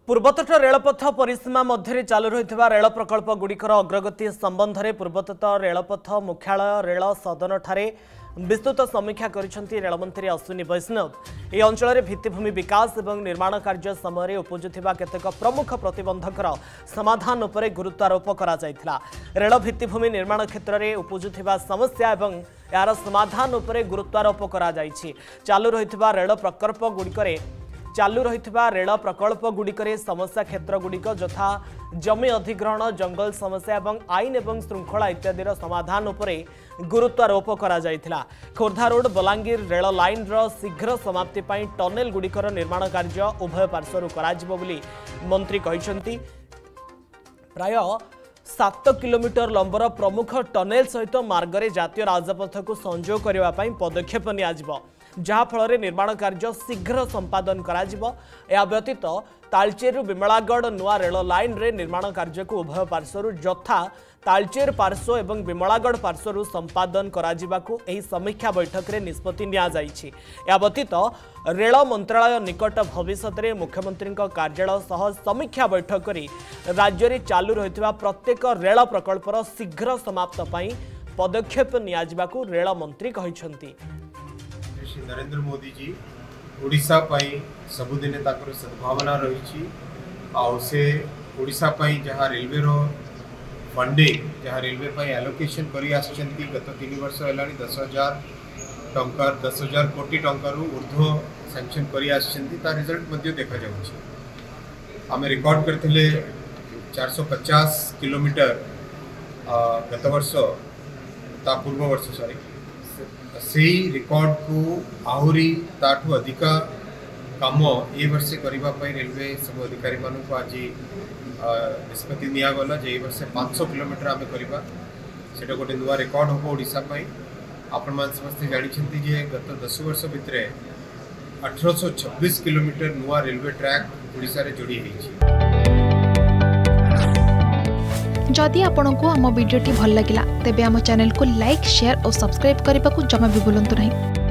पूर्वतट रेलपथ परिसीमा मध्य चालू रही रेल प्रकल्प गुड़िकर अग्रगति संबंध में पूर्वतट रेलपथ मुख्यालय रेल सदन ठारे विस्तृत समीक्षा करिसेंती रेलमंत्री अश्विनी वैष्णव। यह अंचल में भित्तिभूमि विकास और निर्माण कार्य समय उपजुवा केतेक प्रमुख प्रतिबंधकर समाधान उपरे गुरुत्वारोप करा जायथिला। रेल भित्तिभूमि निर्माण क्षेत्र में उपजुवा समस्या और यार समाधान उपरे गुरुत्वारोप करा जायछि। चालू रही रेल प्रकल्प गुड़िकर समस्या क्षेत्र गुड़िक यथा जमी अधिग्रहण जंगल समस्या और आईन और श्रृंखला इत्यादि समाधान उपरे गुरुत्वारोप करा जायथिला। Khordha road Balangir rail line शीघ्र समाप्ति पाई टनेल गुड़िकर निर्माण कार्य उभय पार्श्वर कराजिबो बोली मंत्री कहिसेंती। प्राय 7 किलोमीटर लंबर प्रमुख टनेल सहित मार्गरे जातीय राजपथ को संजोग करने पदक्षेप नियाजिबो, जहा फल निर्माण कार्य शीघ्र संपादन करा। या व्यतीत तालचेर विमलागढ़ नुआ रेल लाइन रे निर्माण कार्य को उभय पार्श्वर यथा तालचेर पार्श्व एवं विमलागढ़ पार्श्वर संपादन करा समीक्षा बैठक में निष्पत्ति निया जायछि। या व्यतीत रेल मंत्रालय निकट भविष्य में मुख्यमंत्री कार्यालय सह समीक्षा बैठक करी राज्य में चालू रही प्रत्येक रेल प्रकल्पर शीघ्र समाप्त पाई पदक्षेप नियाजिबाकू रेल मंत्री कहिसेंती। श्री नरेंद्र मोदी जी ओडिशा पाई सबुदिने ताकर सद्भावना रही से ओडिशा पाई जहाँ रेलवे रो फंडिंग जहाँ रेलवे पाई एलोकेशन करी आछंती गत 3 वर्ष हेलानी 10,000 कोटी टंकार ऊर्ध्व सैंक्शन करी आछंती ता रिजल्ट मध्य देखा जाउछि। आमे रिकॉर्ड करथिले 450 किलोमीटर गत वर्ष ता पूर्व वर्ष सॉरी से रिकॉर्ड को आहरी ताठू अधिका काम ए वर्ष करने रेलवे सब अधिकारी मानक आज निष्पत्ति निगला जे वर्ष 500 किलोमीटर आम करवा से गोटे नुआ रेकर्ड हम ओडिशा आपण मान समस्ते जानते जे गत 10 वर्ष भितर 1826 किलोमीटर नुआ रेलवे ट्रैक ओडिशा रे जोड़ी है। जदि आपंक आम भिडी भल लगा तेब आम चैनल को लाइक शेयर और सब्सक्राइब करने को जमा भी भूलु नहीं।